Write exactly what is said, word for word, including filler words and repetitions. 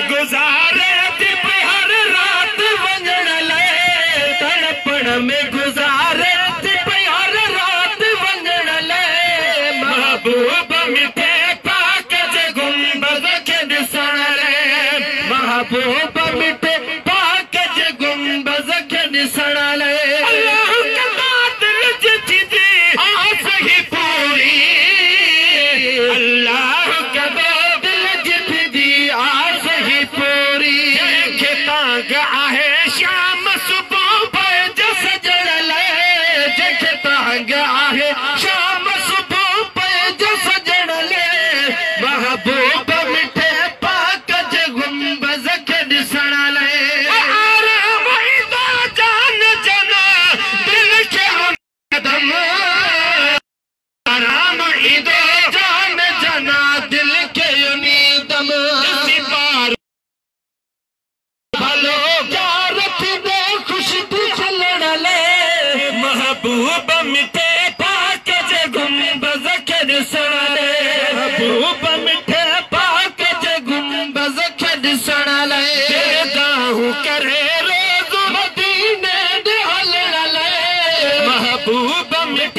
गुज़ारे थी पई हर रात वञण लाइ तड़पण में गुज़ारे थी पई हर रात वञण लाइ महबूब मिठे पाक जे गुंबद खे ॾिसण लाइ महबूब मिठे पाक जे गुंबद खे ॾिसण लाइ अल्लाह कंदा दिल जी थी आस ही पूरी अल्लाह कंदा दिल जी थी आस ही पूरी जंहिंखे तांग आहे शाम सुबुह पैज सजण लाइ जंहिंखे तांग आहे शाम सुबुह पैज सजण लाइ महबूब मिठे पाक जे गुंबद खे ॾिसण लाइ जान जना दिल खे कदम आराम ईंदो जान जना दिल खे उनीदम भलो यार थींदो ख़ुशि थी हलण लाइ महबूब मिठे पाक जे गुंबद खे ॾिसण लाइ महबूब मिठे पाक जे गुंबद खे ॾिसण लाइ गाहूं करे रोज़ मदीने ॾे हलण लाइ महबूब मिठे